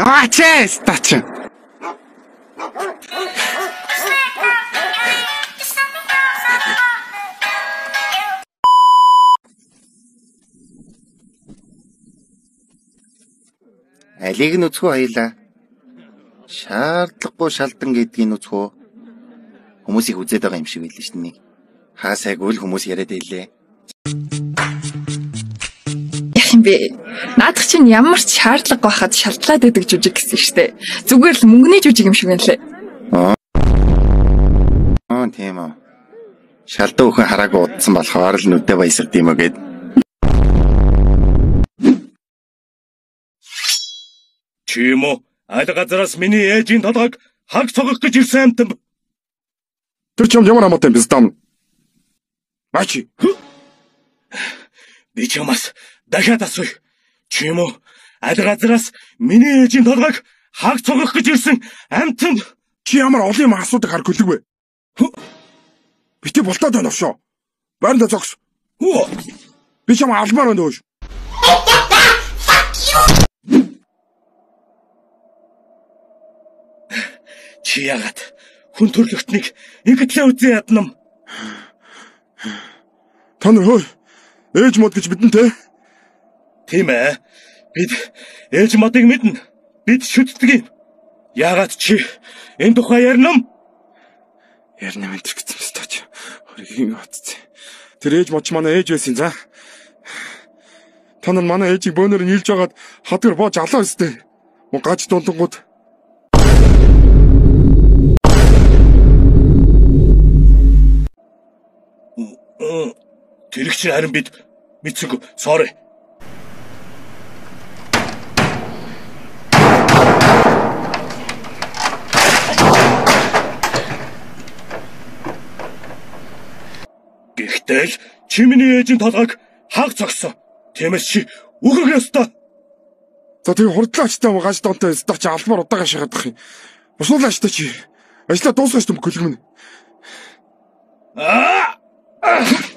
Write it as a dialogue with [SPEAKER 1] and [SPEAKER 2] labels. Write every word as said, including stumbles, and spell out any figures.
[SPEAKER 1] Аваач стач. Алийг нь үзэхүү хоёлаа. Шаардлагагүй шалдан гэдгийг нь үзэхүү. Хүмүүсийг үзээд байгаа юм шиг байлаа шүү дээ. Хаа сайгүй л хүмүүс яриад байлээ.
[SPEAKER 2] Яах юм бэ? Наадах чинь ямар ч шаардлага байхад шалтлаад өгдөг жүжиг гэсэн шүү дээ. Зүгээр л мөнгөний жүжиг юм шиг байна лээ.
[SPEAKER 1] Аа тийм үү. Шалдан өхөн хараагүй удсан болохоор л нүдэ баясгад юм уу гээд.
[SPEAKER 3] Чи юм уу? Аль газараас миний ээжийн толгойг хаг цогох гэж ирсэн амтан.
[SPEAKER 4] Тэр ч юм ямар амтан биз дам. Бачи.
[SPEAKER 3] Би чамаас дахиад асууя. Чи юм уу? Аль газараас миний ээжийн толгойг хаг цогох гэж ирсэн амтан.
[SPEAKER 4] Чи ямар олон юм асуудаг хар гөлөг вэ? Бити болтоод байна шүү. Байранда зогс. Би чам албаар байна дөөш.
[SPEAKER 3] Чи яагаад хүн төрлөختнийг ингэтлээ үзээ яднам?
[SPEAKER 4] Та нар хөөе. Ээж мод гэж бидэн те?
[SPEAKER 3] Тийм ээ. Бид ээж модыг мэднэ. Бид шүтдэг юм. Яагаад чи энэ тухай яринам?
[SPEAKER 4] Ярина мэн тэр гэсэн мэт тач. Хөрөгийн утцээ. Тэр ээж мод ч манай ээж байсан за. Та нар манай ээжийг бөөнөр нийлж байгаад хадгар боож алаа өстэй. Мөн гаж дундангууд.
[SPEAKER 3] Тэрэг чинь харин бид мэдсэнгүү. Sorry. Гэхдээ л чи миний ээжийн толгойг хаг цогсон. Тиймээс чи өгөх ёстой.
[SPEAKER 4] За тэгээ хурдлаачтай гаж донтой өстой чи албаар удаага шахадах юм. Бусуулаач та чи. Ажлаа дуусгаж юм гөлгмэн.
[SPEAKER 3] Аа!